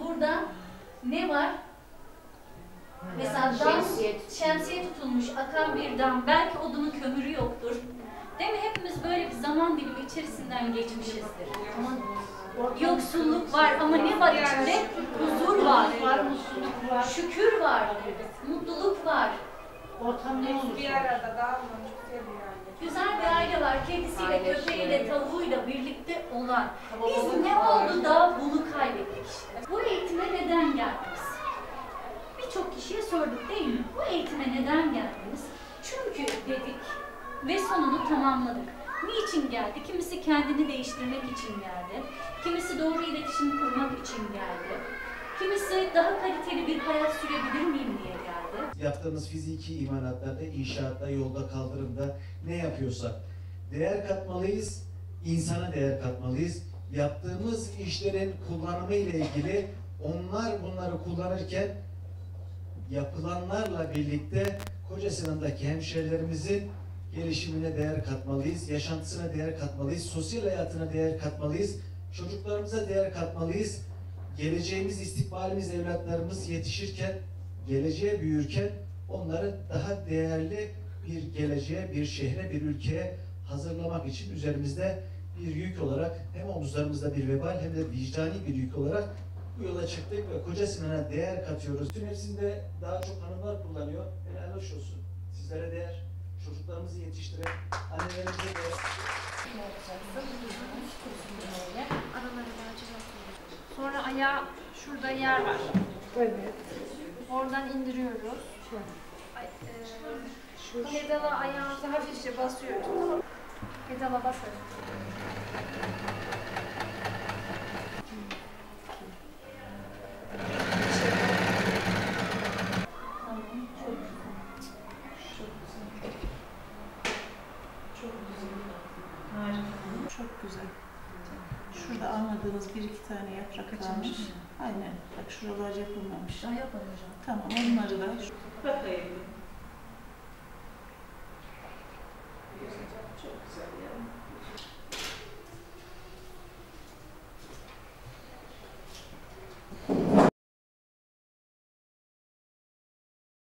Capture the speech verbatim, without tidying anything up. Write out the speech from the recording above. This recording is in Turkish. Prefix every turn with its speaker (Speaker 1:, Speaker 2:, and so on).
Speaker 1: burada ne var? Mesela dam, şemsiye tutulmuş, akan bir dam, belki odunun kömürü yoktur. Değil mi? Hepimiz böyle bir zaman dilimi içerisinden geçmişizdir. Yoksulluk var ama ne var içinde? Huzur var, mutluluk var, şükür var, mutluluk var.
Speaker 2: Ortam ne olur?
Speaker 3: Bir arada dağılmamış güzel bir aile.
Speaker 1: Güzel bir aile var, kedisiyle, köpeğiyle, tavuğuyla birlikte olan. Biz ne oldu da bunu kaybettik işte. Bu eğitime neden geldiniz? Birçok kişiye sorduk değil mi? Bu eğitime neden geldiniz? Çünkü dedik ve sonunu tamamladık. Niçin geldi? Kimisi kendini değiştirmek için geldi. Kimisi doğru iletişim kurmak için geldi. Kimisi daha kaliteli bir hayat sürebilir miyim diye geldi.
Speaker 4: Yaptığımız fiziki imalatlarda, inşaatta, yolda, kaldırımda ne yapıyorsak değer katmalıyız, insana değer katmalıyız. Yaptığımız işlerin kullanımı ile ilgili onlar bunları kullanırken yapılanlarla birlikte Kocasinan'daki hemşehrilerimizin gelişimine değer katmalıyız, yaşantısına değer katmalıyız, sosyal hayatına değer katmalıyız, çocuklarımıza değer katmalıyız. Geleceğimiz, istikbalimiz, evlatlarımız yetişirken, geleceğe büyürken onları daha değerli bir geleceğe, bir şehre, bir ülkeye hazırlamak için üzerimizde bir yük olarak hem omuzlarımızda bir vebal hem de vicdani bir yük olarak bu yola çıktık ve Kocasinan'a değer katıyoruz. Tüm hepsinde daha çok hanımlar kullanıyor. Helal hoş olsun. Sizlere değer. Çocuklarımızı yetiştiren annelerimize değer.
Speaker 3: Sonra ayağı şurada yer var.
Speaker 2: Evet.
Speaker 3: Oradan indiriyoruz. Ay, e, pedala ayağımızı hafifçe basıyoruz. Pedala basarız.
Speaker 2: Çok güzel. Şurada almadığımız bir iki tane yaprak kalmış. Aynen. Bak şuralar yapılmamış.
Speaker 1: Daha yapalım hocam.
Speaker 2: Tamam onları da. Bakayım.